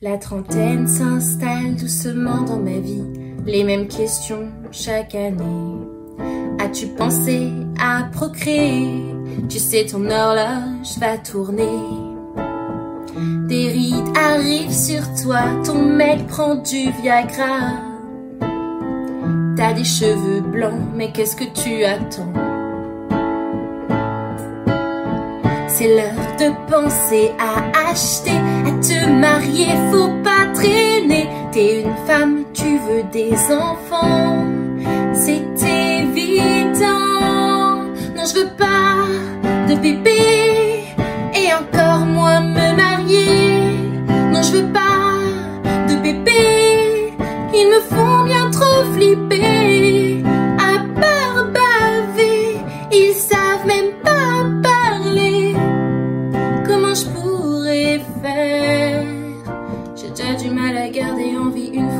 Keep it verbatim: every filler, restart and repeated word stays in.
La trentaine s'installe doucement dans ma vie, les mêmes questions chaque année. As-tu pensé à procréer? Tu sais ton horloge va tourner. Des rides arrivent sur toi, ton mec prend du Viagra. T'as des cheveux blancs, mais qu'est-ce que tu attends? C'est l'heure de penser à acheter, à te marier, faut pas traîner. T'es une femme, tu veux des enfants, c'est évident. Non, je veux pas de bébé, et encore moins me marier. Non, je veux pas de bébé, ils me font bien trop flipper. À part baver, ils savent même pas parler. Comment je pourrais faire? J'ai déjà du mal à garder en vie une